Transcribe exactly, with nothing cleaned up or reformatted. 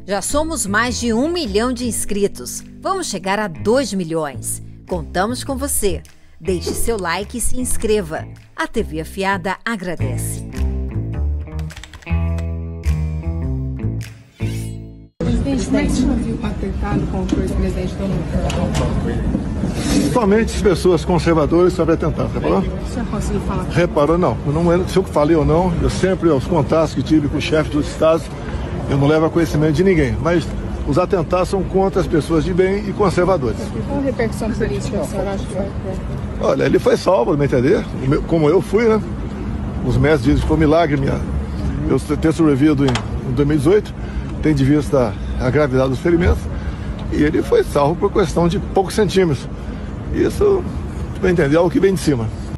Já somos mais de um milhão de inscritos. Vamos chegar a dois milhões. Contamos com você. Deixe seu like e se inscreva. A T V Afiada agradece. Presidente, como é que o senhor viu o atentado contra o ex-presidente Donald Trump? Somente as pessoas conservadoras sobre atentado, reparou? O senhor conseguiu falar? Reparou, não. não. Se eu falei ou não, eu sempre, aos contatos que tive com o chefe dos estados, eu não levo a conhecimento de ninguém. Mas os atentados são contra as pessoas de bem e conservadores. Qual a repercussão política o senhor acha que vai ter? Olha, ele foi salvo, não entender? Como eu fui, né? Os médicos dizem que foi um milagre minha. Eu ter sobrevivido em dois mil e dezoito, tem de vista a gravidade dos ferimentos, e ele foi salvo por questão de poucos centímetros. Isso, para entender, é o que vem de cima.